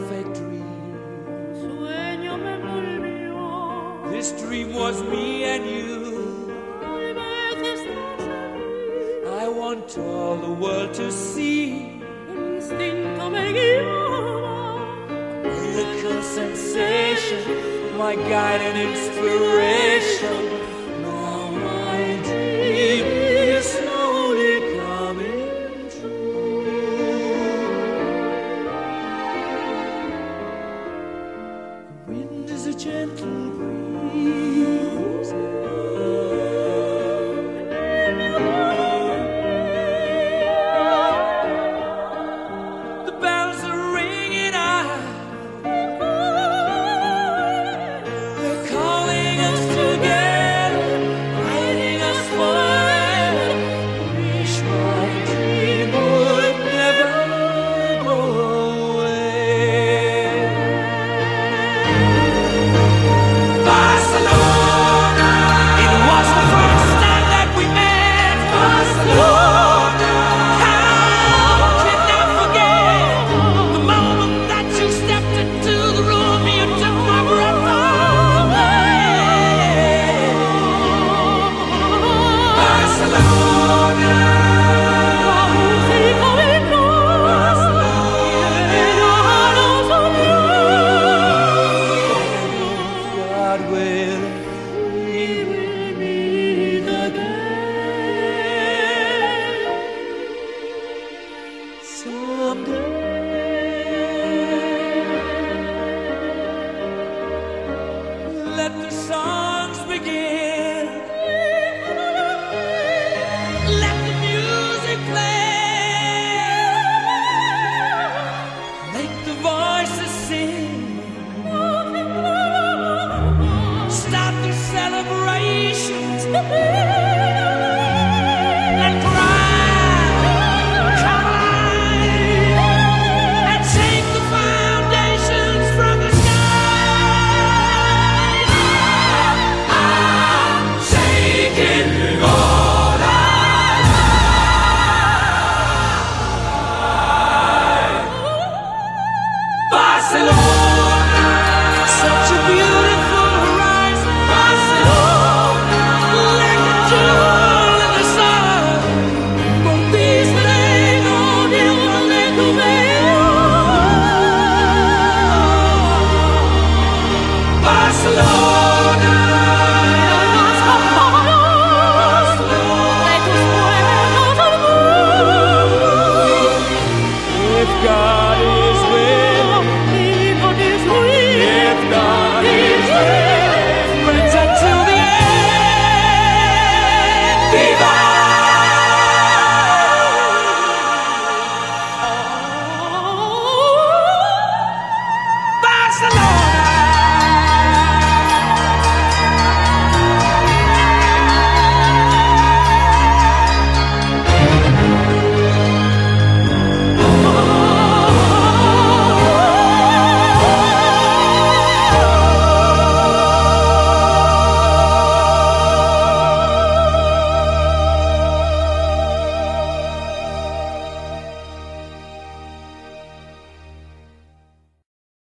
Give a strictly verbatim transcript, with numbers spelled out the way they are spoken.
perfect dream. Sueño me volvió. This dream was me and you. Tal vez estás aquí. I want all the world to see. El instinto me guiaba. Miracle sensation, my guide and inspiration. Now my dream is slowly coming true. The wind is a gentle breeze. The bells are ringing out. They're calling us together, guiding us forever. Wish my dream would never go away. Barcelona, it was the first time that we met. Barcelona, how can I forget the moment that you stepped into the room? You took my breath away. Barcelona, Música vino. God will, we will meet again someday. Let the songs begin. Let the music play. Make the voices sing. Start the celebrations and cry, come alive, and shake the foundations from the sky. I'm shaking all I like. Barcelona.